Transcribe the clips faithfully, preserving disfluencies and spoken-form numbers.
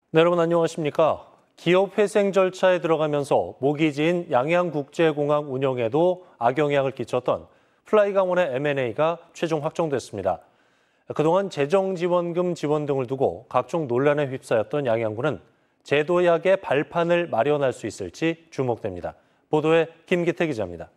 네, 여러분 안녕하십니까? 기업 회생 절차에 들어가면서 모기지인 양양국제공항 운영에도 악영향을 끼쳤던 플라이강원의 엠 앤 에이가 최종 확정됐습니다. 그동안 재정지원금 지원 등을 두고 각종 논란에 휩싸였던 양양군은 제도약의 발판을 마련할 수 있을지 주목됩니다. 보도에 김기태 기자입니다.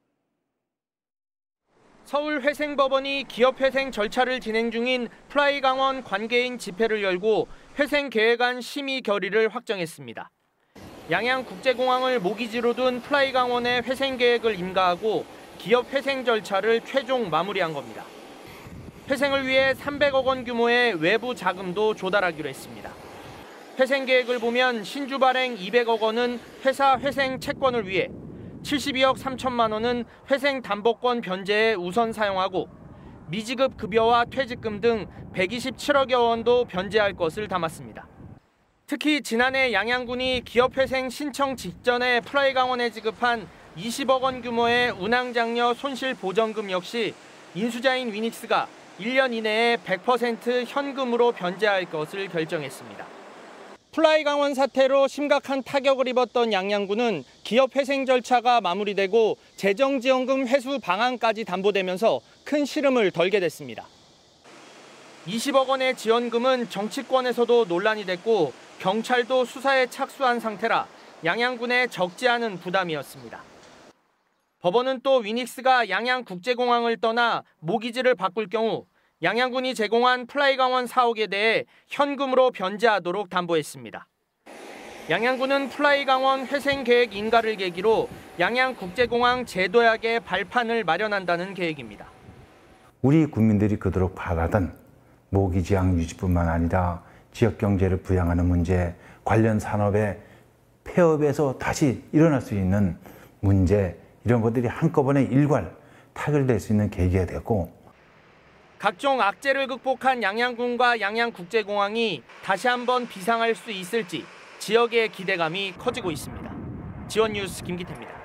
서울회생법원이 기업회생 절차를 진행 중인 플라이강원 관계인 집회를 열고 회생계획안 심의 결의를 확정했습니다. 양양국제공항을 모기지로 둔 플라이강원의 회생계획을 인가하고 기업회생 절차를 최종 마무리한 겁니다. 회생을 위해 삼백억 원 규모의 외부 자금도 조달하기로 했습니다. 회생계획을 보면 신주 발행 이백억 원은 회사 회생 채권을 위해, 칠십이억 삼천만 원은 회생 담보권 변제에 우선 사용하고 미지급 급여와 퇴직금 등 백이십칠억여 원도 변제할 것을 담았습니다. 특히 지난해 양양군이 기업회생 신청 직전에 플라이강원에 지급한 이십억 원 규모의 운항장려 손실보전금 역시 인수자인 위닉스가 일 년 이내에 백 퍼센트 현금으로 변제할 것을 결정했습니다. 플라이강원 사태로 심각한 타격을 입었던 양양군은 기업회생 절차가 마무리되고 재정지원금 회수 방안까지 담보되면서 큰 시름을 덜게 됐습니다. 이십억 원의 지원금은 정치권에서도 논란이 됐고 경찰도 수사에 착수한 상태라 양양군에 적지 않은 부담이었습니다. 법원은 또 위닉스가 양양국제공항을 떠나 모기지를 바꿀 경우 양양군이 제공한 플라이강원 사억에 대해 현금으로 변제하도록 담보했습니다. 양양군은 플라이강원 회생계획 인가를 계기로 양양국제공항 제도약의 발판을 마련한다는 계획입니다. 우리 국민들이 그토록 바라던 모기지항 유지뿐만 아니라 지역경제를 부양하는 문제, 관련 산업의 폐업에서 다시 일어날 수 있는 문제, 이런 것들이 한꺼번에 일괄 타결될 수 있는 계기가 됐고, 각종 악재를 극복한 양양군과 양양국제공항이 다시 한번 비상할 수 있을지 지역의 기대감이 커지고 있습니다. 지원뉴스 김기태입니다.